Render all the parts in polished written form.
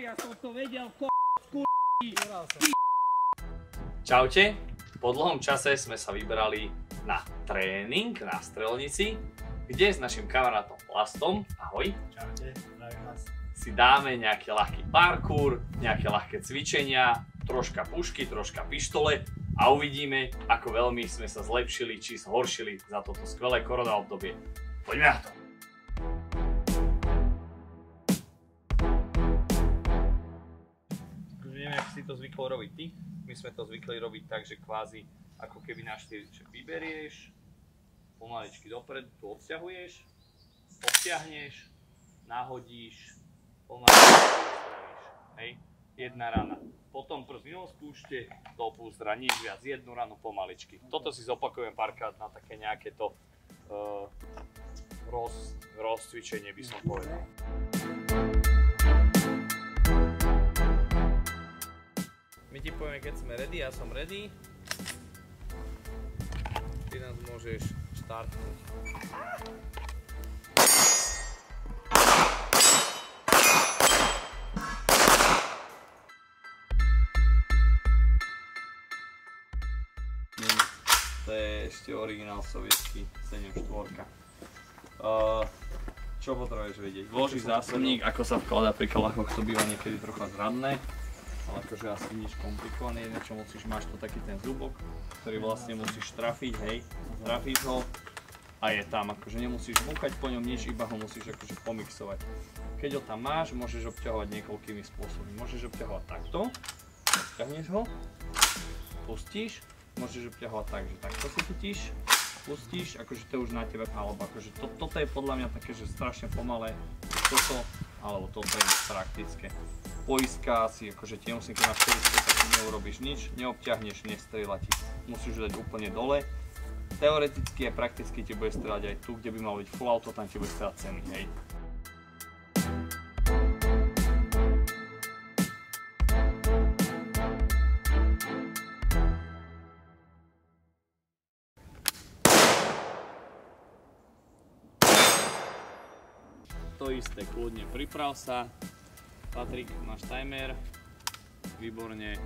Ja som to vedel, Čaute, po dlhom čase sme sa vybrali na tréning na strelnici, kde s našim kamarátom Vlastom, ahoj. Čaute, zdravím vás. Si dáme nejaký ľahký parkour, nejaké ľahké cvičenia, troška pušky, troška pištole a uvidíme, ako veľmi sme sa zlepšili či zhoršili za toto skvelé korona obdobie. Poďme na to! Neviem, jak si to zvykol robiť ty. My sme to zvykli robiť tak, že kvázi ako keby na 4 vyberieš, pomaličky dopredu, tu obťahuješ, obťahneš, nahodíš, pomaličky odstraníš. Hej, jedna rana. Potom prst mimo spúšte, do púzdra, nič viac, jednu ranu pomaličky. Toto si zopakujem párkrát na také nejaké to rozcvičenie, by som povedal. My ti povieme, keď sme ready, ja som ready. Ty nás môžeš štartnúť. To je ešte originál sovietský 7.4. Čo potrebuješ vedieť? Vložíš zásobník, ako sa vkladá pri kalachoch, to býva niekedy trocha zradné. Ale akože asi nič komplikované, jedno čo musíš, máš to taký ten zubok, ktorý vlastne musíš trafiť, hej, trafíš ho a je tam, akože nemusíš búchať po ňom nič, iba ho musíš akože pomixovať. Keď ho tam máš, môžeš obťahovať niekoľkými spôsobmi. Môžeš obťahovať takto, obťahneš ho, pustíš, môžeš obťahovať tak, že takto si chytíš, pustíš, akože to je už na tebe, alebo akože toto je podľa mňa také, že strašne pomalé, toto, alebo toto je praktické. Poistka si, akože ti nemusím, keď máš 400, tak neurobíš nič, neobťahneš, nestrieľa ti. Musíš dať úplne dole. Teoreticky a prakticky ti bude strieľať aj tu, kde by mal byť full auto, tam ti bude strieľať semi, hej. To isté, kľudne priprav sa. Patrik, máš timer, výborne.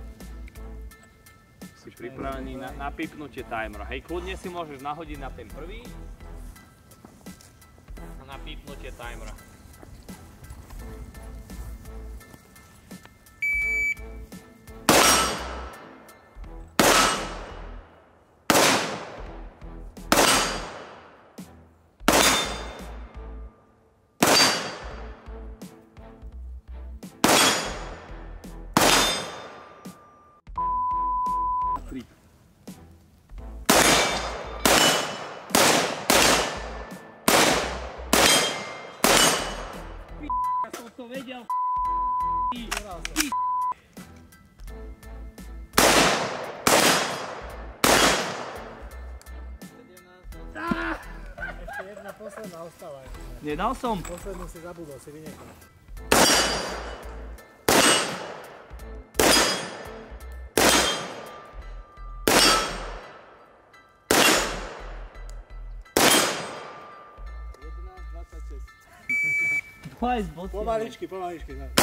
Si pripravený na pipnutie timera. Hej, kľudne si môžeš nahodiť na ten prvý a na pipnutie timera. Ja som to vedel, Ešte jedna posledná ostáva. Nedal som. Poslednú si zabudol, si vynechal. Pomaličky, pomaličky. No.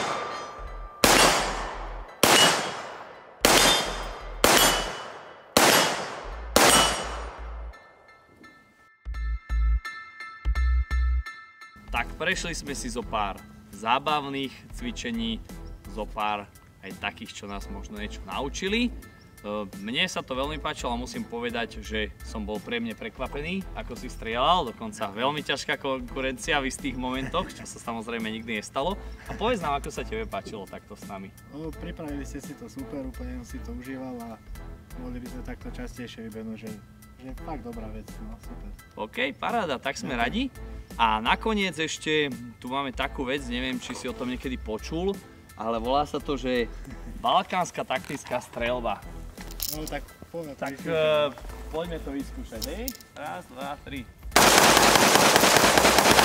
Tak prešli sme si zo pár zábavných cvičení, zo pár aj takých, čo nás možno niečo naučili. Mne sa to veľmi páčilo a musím povedať, že som bol príjemne prekvapený, ako si strieľal, dokonca veľmi ťažká konkurencia v istých momentoch, čo sa samozrejme nikdy nestalo. A povedz nám, ako sa tebe páčilo takto s nami. No, pripravili ste si to super, úplne si to užíval a mohli by sme takto častejšie vybehnúť, že fakt dobrá vec, no super. OK, paráda, tak sme radi. A nakoniec ešte tu máme takú vec, neviem, či si o tom niekedy počul, ale volá sa to, že balkánska taktická streľba. No tak poďme to Tak poďme to vyskúšať, hej? Raz, dva, tri.